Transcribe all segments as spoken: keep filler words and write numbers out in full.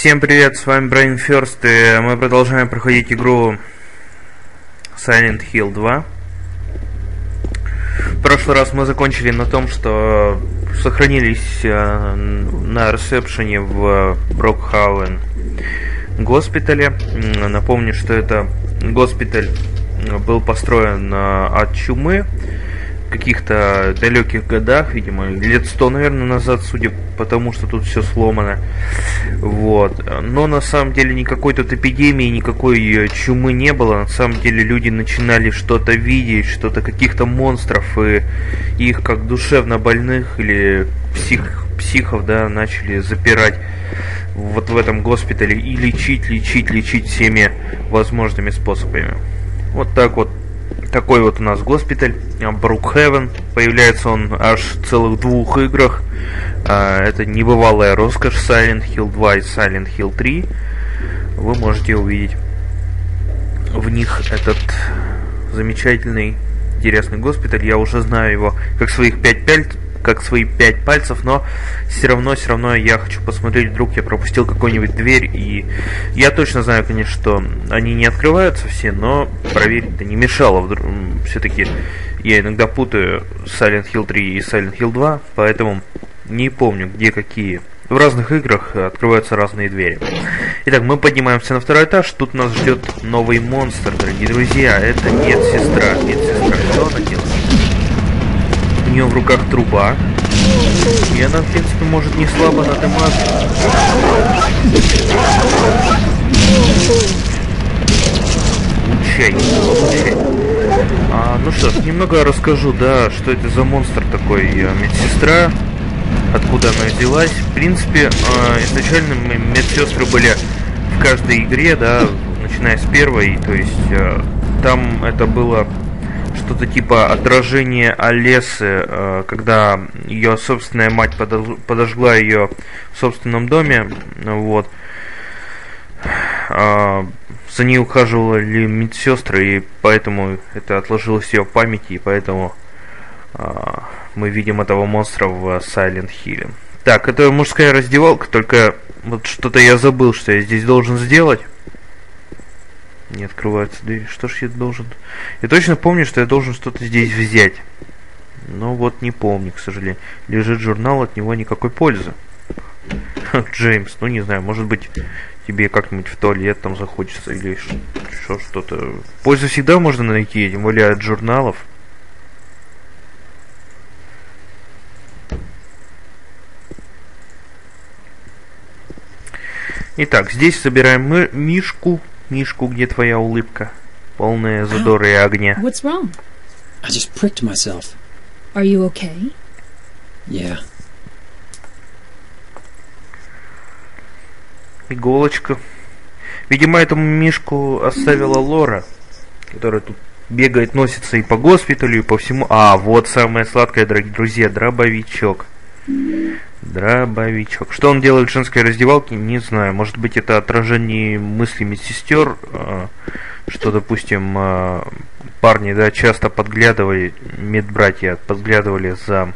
Всем привет, с вами Brain First, и мы продолжаем проходить игру Silent Hill два. В прошлый раз мы закончили на том, что сохранились на ресепшене в Брокхаун госпитале. Напомню, что это госпиталь был построен от чумы в каких-то далеких годах, видимо, лет сто, наверное, назад, судя по тому, что тут все сломано. Вот. Но на самом деле никакой тут эпидемии, никакой чумы не было. На самом деле люди начинали что-то видеть, что-то, каких-то монстров, и их как душевно больных или псих, психов, да, начали запирать вот в этом госпитале и лечить, лечить, лечить всеми возможными способами. Вот так вот. Такой вот у нас госпиталь, Брукхевен. Появляется он аж в целых двух играх. Это небывалая роскошь. Silent Hill два и Silent Hill три. Вы можете увидеть в них этот замечательный, интересный госпиталь. Я уже знаю его как своих пять пяльцев, как свои пять пальцев, но все равно, все равно я хочу посмотреть, вдруг я пропустил какую-нибудь дверь, и я точно знаю, конечно, что они не открываются все, но проверить-то не мешало. Все-таки я иногда путаю Silent Hill три и Silent Hill два, поэтому не помню, где какие. В разных играх открываются разные двери. Итак, мы поднимаемся на второй этаж. Тут нас ждет новый монстр, дорогие друзья. Это медсестра. Медсестра, что она делает? У нее в руках труба, и она, в принципе, может не слабо надыматься. Получай, получай. А, ну что ж, немного расскажу, да, что это за монстр такой, медсестра, откуда она взялась. В принципе, изначально медсестры были в каждой игре, да, начиная с первой, то есть там это было что-то типа отражение Олесы, когда ее собственная мать подожгла ее в собственном доме, вот. За ней ухаживали медсестры, и поэтому это отложилось в ее памяти, и поэтому мы видим этого монстра в Silent Hill. Так, это мужская раздевалка, только вот что-то я забыл, что я здесь должен сделать. Не открывается дверь. Что ж я должен... Я точно помню, что я должен что-то здесь взять. Но вот не помню, к сожалению. Лежит журнал, от него никакой пользы. Джеймс, ну не знаю, может быть тебе как-нибудь в туалет там захочется или что, что-то. Пользу всегда можно найти, тем более от журналов. Итак, здесь собираем мы Мишку. Мишку, где твоя улыбка, полная задора и огня? What's wrong? I just pricked myself. Are you okay? Yeah. Иголочка. Видимо, этому Мишку оставила Лора, которая тут бегает, носится и по госпиталю, и по всему. А, вот самое сладкое, дорогие друзья, дробовичок. Дробовичок. Что он делает в женской раздевалке, не знаю. Может быть, это отражение мыслей медсестер, что, допустим, парни, да, часто подглядывали, медбратья подглядывали за,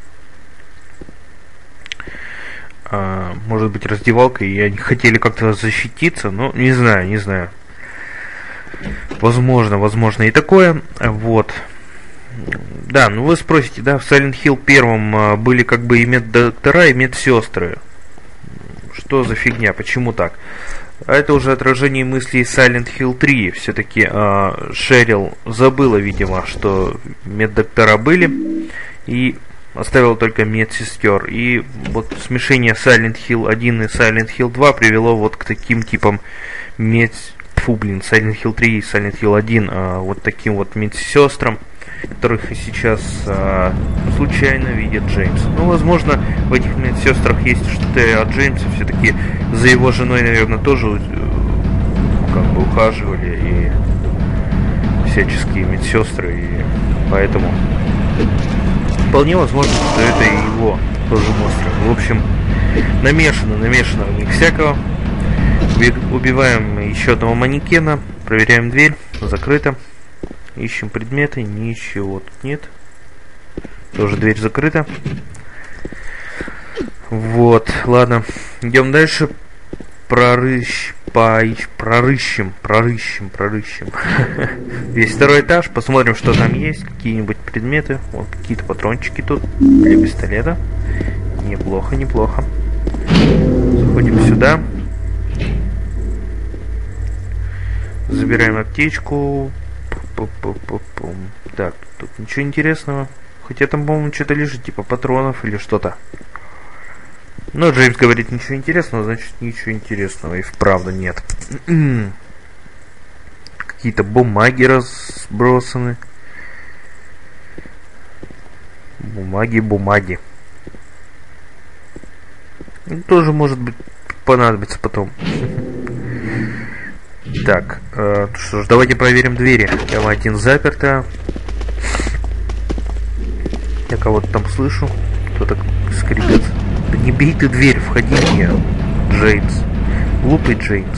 может быть, раздевалкой, и они хотели как-то защититься, но не знаю, не знаю. Возможно, возможно и такое. Вот. Да, ну вы спросите, да, в Silent Hill первом были как бы и меддоктора, и медсестры. Что за фигня, почему так? А это уже отражение мыслей Silent Hill три. Все-таки э, Шерил забыла, видимо, что меддоктора были, и оставила только медсестер. И вот смешение Silent Hill один и Silent Hill два привело вот к таким типам мед... Фу, блин, Silent Hill три и Silent Hill один, э, вот таким вот медсестрам, которых сейчас а, случайно видит Джеймс. Ну, возможно, в этих медсестрах есть что-то от Джеймса. Все-таки за его женой, наверное, тоже как бы ухаживали и всяческие медсестры, и поэтому вполне возможно, что это и его тоже монстр. В общем, намешано, намешано у них всякого. Убиваем еще одного манекена, проверяем дверь, закрыто. Ищем предметы, ничего тут нет. Тоже дверь закрыта. Вот, ладно, идем дальше. прорыщ, поищ, прорыщем, прорыщем, прорыщем. Весь второй этаж, посмотрим, что там есть, какие-нибудь предметы. Вот какие-то патрончики тут для пистолета. Неплохо, неплохо. Заходим сюда. Забираем аптечку. Пу-пу-пу-пу. Так, тут ничего интересного. Хотя там, по-моему, что-то лежит, типа патронов или что-то. Но Джеймс говорит, ничего интересного, значит, ничего интересного. И вправду нет. Какие-то бумаги разбросаны. Бумаги, бумаги. Тоже, может быть, понадобится потом. Так, э, что ж, давайте проверим двери. Там один заперто. Я кого-то там слышу. Кто-то скрипит. Да не бей ты дверь, входи мне, Джеймс. Глупый Джеймс.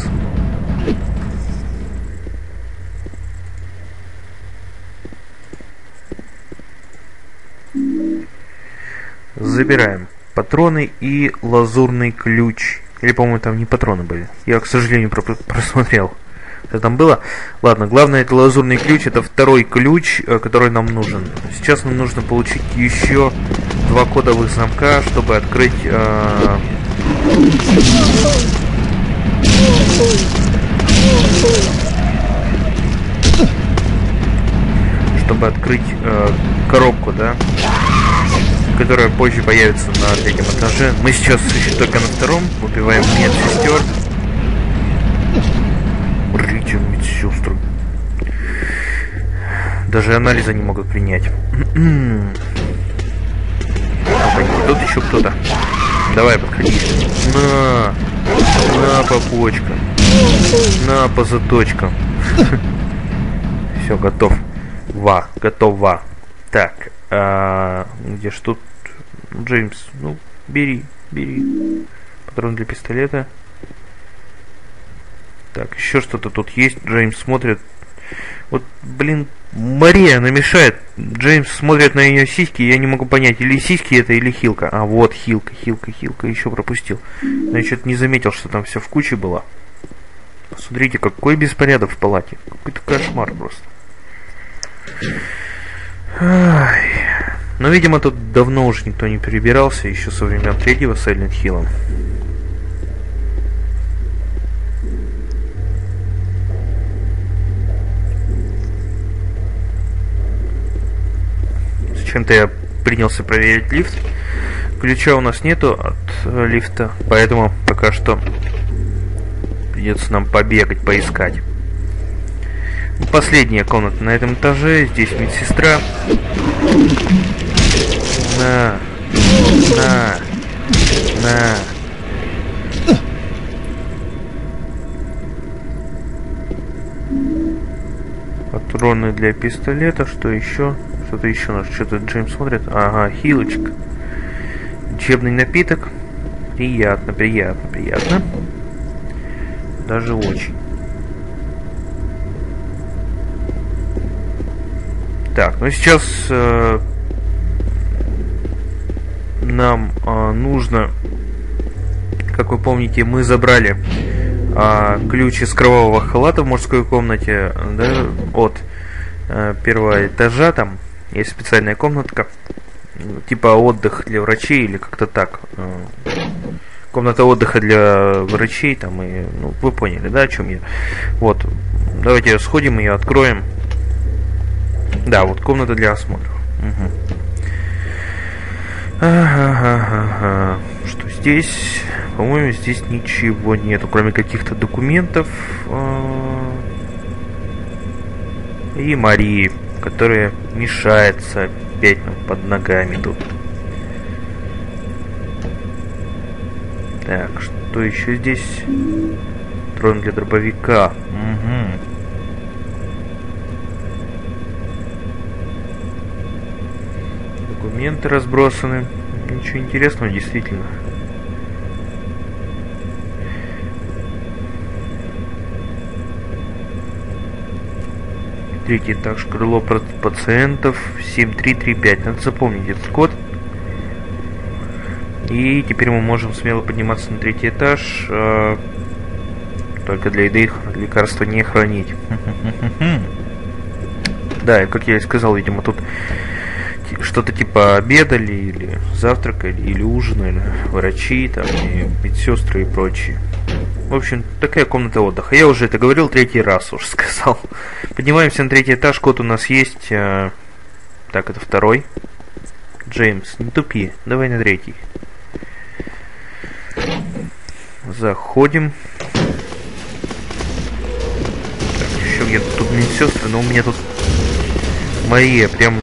Забираем патроны и лазурный ключ. Или, по-моему, там не патроны были. Я, к сожалению, про просмотрел. Что там было? Ладно, главное, это лазурный ключ. Это второй ключ, который нам нужен. Сейчас нам нужно получить еще два кодовых замка, чтобы открыть... Э... Чтобы открыть э, коробку, да? Которая позже появится на третьем этаже. Мы сейчас еще только на втором. Убиваем медсестер. Брите медсестры. Даже анализа не могут принять. Тут еще кто-то. Давай, подходи. На! На по почкам. На по заточкам. Все, готов. Ва, готова. Так. А, где ж тут Джеймс? Ну, бери, бери. Патрон для пистолета. Так, еще что-то тут есть. Джеймс смотрит. Вот, блин, Мария намешает. Джеймс смотрит на ее сиськи, я не могу понять, или сиськи это, или хилка. А, вот хилка, хилка, хилка, еще пропустил. Но я что-то не заметил, что там все в куче было. Посмотрите, какой беспорядок в палате. Какой-то кошмар просто. Ай. Но, видимо, тут давно уже никто не перебирался, еще со времен третьего Silent Hill. Зачем-то я принялся проверить лифт. Ключа у нас нету от э, лифта, поэтому пока что придется нам побегать, поискать. Последняя комната на этом этаже. Здесь медсестра. На. На. На. Патроны для пистолета. Что еще? Что-то еще. Что-то Джеймс смотрит. Ага, хилочка. Лечебный напиток. Приятно, приятно, приятно. Даже очень. Так, ну сейчас э, нам э, нужно, как вы помните, мы забрали э, ключ из кровавого халата в мужской комнате, да, от э, первого этажа. Там есть специальная комнатка, типа отдых для врачей или как-то так. Э, комната отдыха для врачей, там, и, ну, вы поняли, да, о чем я. Вот, давайте сходим и откроем. Да, вот комната для осмотра. Угу. Ага-га-га-га. Что здесь? По-моему, здесь ничего нету, кроме каких-то документов. И Марии, которая мешается опять нам под ногами тут. Так, что еще здесь? Трон для дробовика. Угу. Документы разбросаны. Ничего интересного, действительно. Третий этаж, крыло пациентов, семь три три пять. Надо запомнить этот код. И теперь мы можем смело подниматься на третий этаж. Только для еды их лекарства не хранить. Да, и как я и сказал, видимо, тут что-то типа обедали, или завтракали, или ужинали врачи, там, и медсестры и прочие. В общем, такая комната отдыха. Я уже это говорил третий раз, уже сказал. Поднимаемся на третий этаж, код у нас есть. Так, это второй. Джеймс, не тупи, давай на третий. Заходим. Так, еще где-то тут медсестры, но у меня тут Мария прям